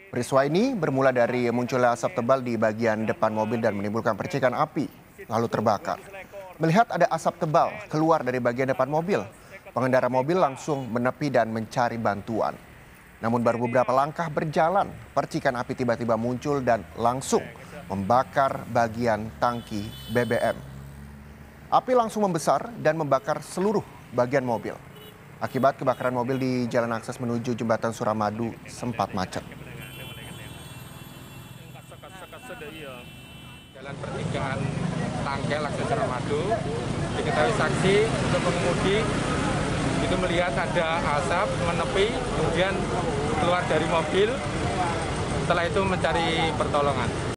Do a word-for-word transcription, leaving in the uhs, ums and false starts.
Peristiwa ini bermula dari munculnya asap tebal di bagian depan mobil dan menimbulkan percikan api, lalu terbakar. Melihat ada asap tebal keluar dari bagian depan mobil, pengendara mobil langsung menepi dan mencari bantuan. Namun baru beberapa langkah berjalan, percikan api tiba-tiba muncul dan langsung membakar bagian tangki B B M. Api langsung membesar dan membakar seluruh bagian mobil. Akibat kebakaran, mobil di jalan akses menuju jembatan Suramadu sempat macet. Jalan pertigaan Tangkel akses Suramadu, diketahui saksi untuk pengemudi itu melihat ada asap menepi, kemudian keluar dari mobil, setelah itu mencari pertolongan.